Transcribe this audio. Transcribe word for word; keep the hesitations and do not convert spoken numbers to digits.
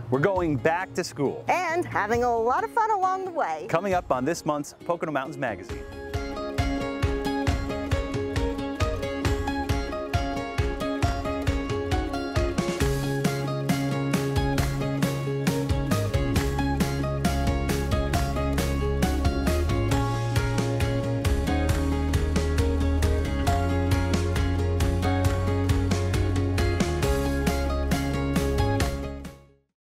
We're going back to school. And having a lot of fun along the way. Coming up on this month's Pocono Mountains Magazine.